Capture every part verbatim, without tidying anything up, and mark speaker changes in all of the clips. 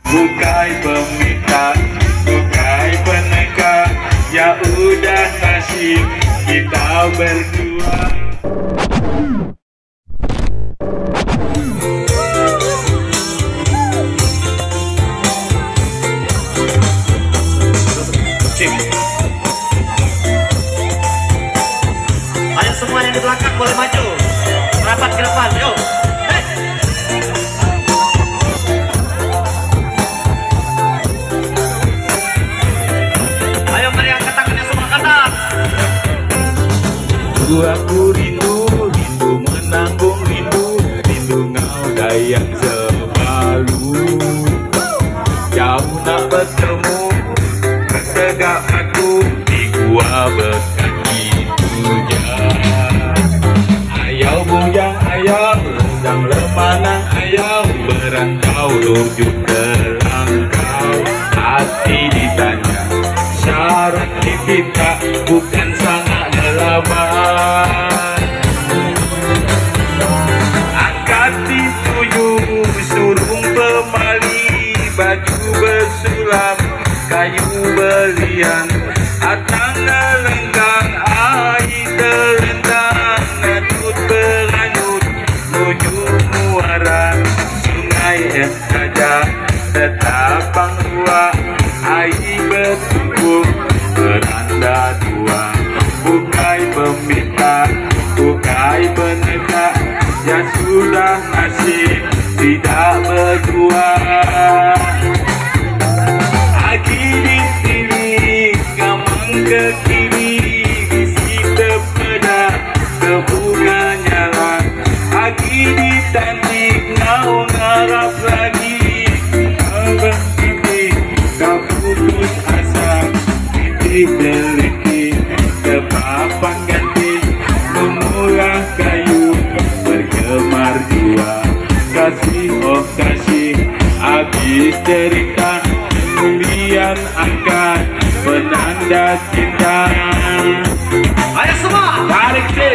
Speaker 1: bukai peminta, bukai peneka. Ya udah nasib kita berdua.
Speaker 2: Ayo semua yang di belakang boleh maju, rapat ke depan, yuk. Hey. Ayo mari angkat tangannya semua ke atas.
Speaker 1: Aku rindu, rindu menanggung rindu, rindu ngau dayang sebalu. Jauh nak bertemu, tegak aku di gua berkaki hujan. Ayau bujang ayau, rendang lemanang ayau, berantau lujuk terangkau. Hati ditanya, syarat kita bukan sangat lelaban. Angkat dituju, surung pemali, baju bersulam, kayu belian, atang lenggang, air terendang, nganut beranyut, menuju muara, sungai es saja, tetapang ruak, air bertumpuk, beranda dua, bukai peminta, bukai penegak, ya sudah nasib tidak berdua. Aki dipilih, gamang ke kiri, isi terpeda, ke bunga nyala. Aki ditantik, ngau ngarap lagi, berhenti, kau putus asa, titik teliti, terpapan ganti, memurah kayu, bergemar jua. Kasih oh kasih, habis cerita, kemudian angkat penanda cinta.
Speaker 2: Ayo semua
Speaker 1: tarik sih.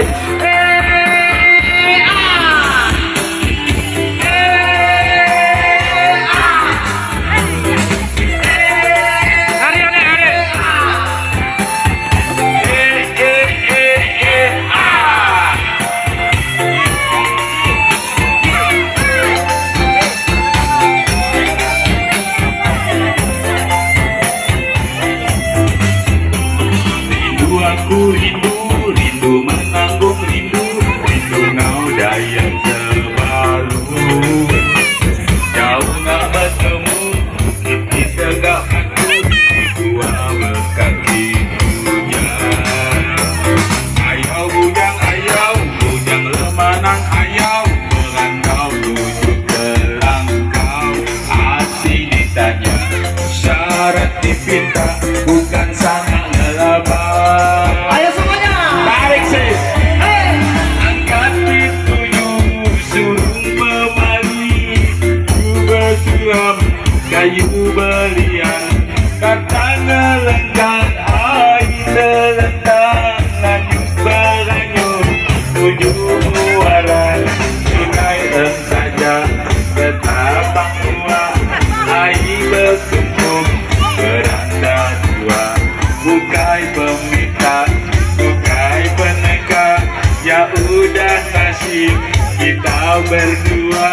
Speaker 1: Aku rindu, rindu menanggung rindu, rindu ngau dayang terbaru. Jauh nak bertemu, kita tegak aku, dua berkaki hujan. Ayau bujang ayau, bujang lemanang ayau, berantau tujuh terangkau. Hati ditanya, syarat dipinta, bukan sangat lelaban.
Speaker 2: Ayo semuanya
Speaker 1: tarik sih. Hey. Angkat dituju, surung pemali, juga suram, kayu belian, kata ngelenggang, air terendang, lanjut beranyut, tuju muara, sungai es saja, betapang tua, air bertumpuk, beranda dua, bukai peminta, bukai peneka, ya udah nasib kita berdua.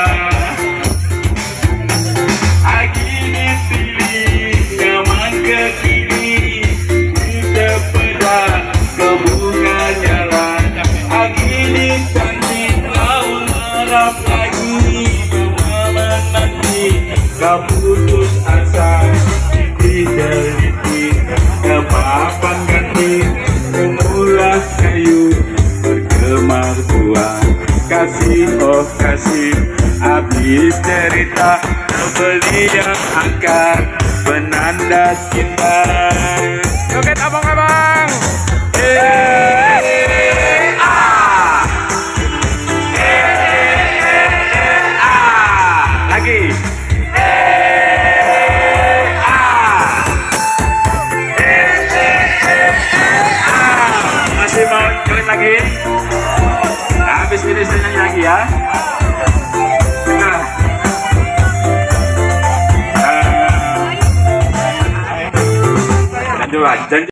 Speaker 1: Aki dipilih, gamang ke kiri, kita peda, ke bunga nyala. Aki ditantik, laut harap lagi, bermama nanti, kau putus asa, titik teliti, kepapan ganti, semula kayu, bergemar tua. Kasih oh kasih, habis cerita, beli yang angkat, penanda cinta. Joget abang-abang. Eh, ah. Eh, ah. Lagi. Masih mau joget lagi? Habis ini saya nyanyi lagi ya. Nah. Coba janji.